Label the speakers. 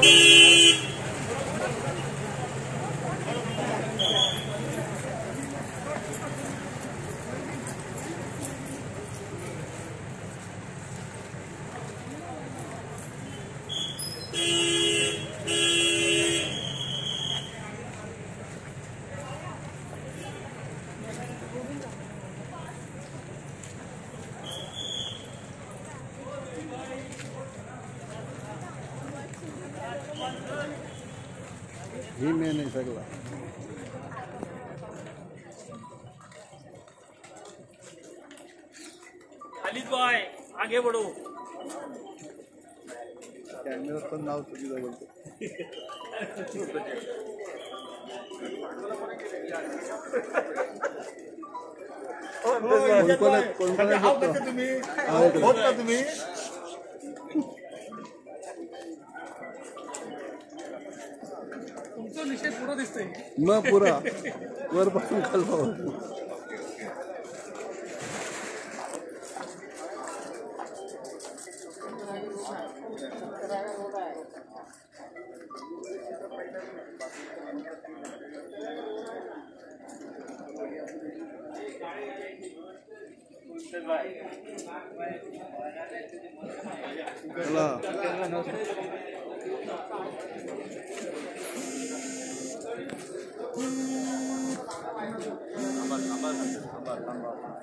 Speaker 1: ही मैं नहीं सकता।
Speaker 2: खालिद भाई आगे बढ़ो।
Speaker 1: कैमरा तो नाव सुविधा बोलते। तुम्ही
Speaker 2: तुमचा निषेध पुरा दिसतोय
Speaker 1: मग पुरा वरपासून खालपावर